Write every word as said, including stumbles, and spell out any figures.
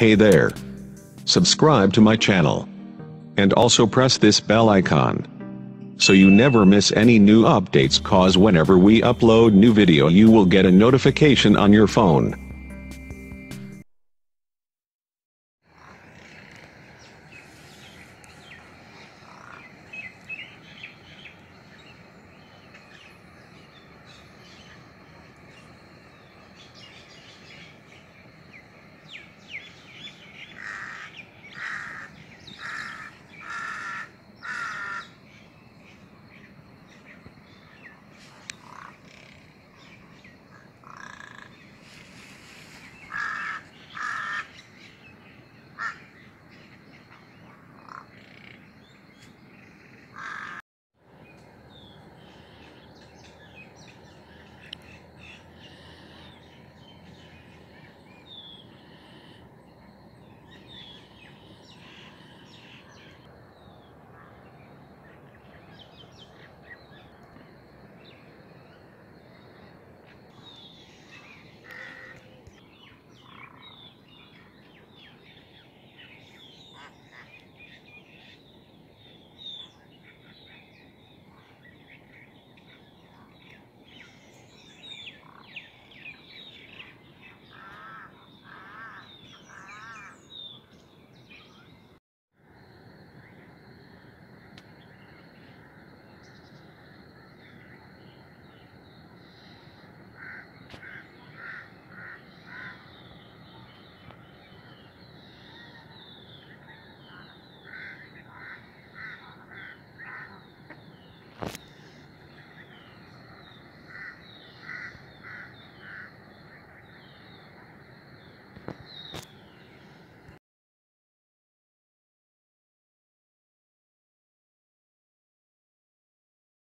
Hey there. Subscribe to my channel. And also press this bell icon, so you never miss any new updates, cause whenever we upload new video you will get a notification on your phone.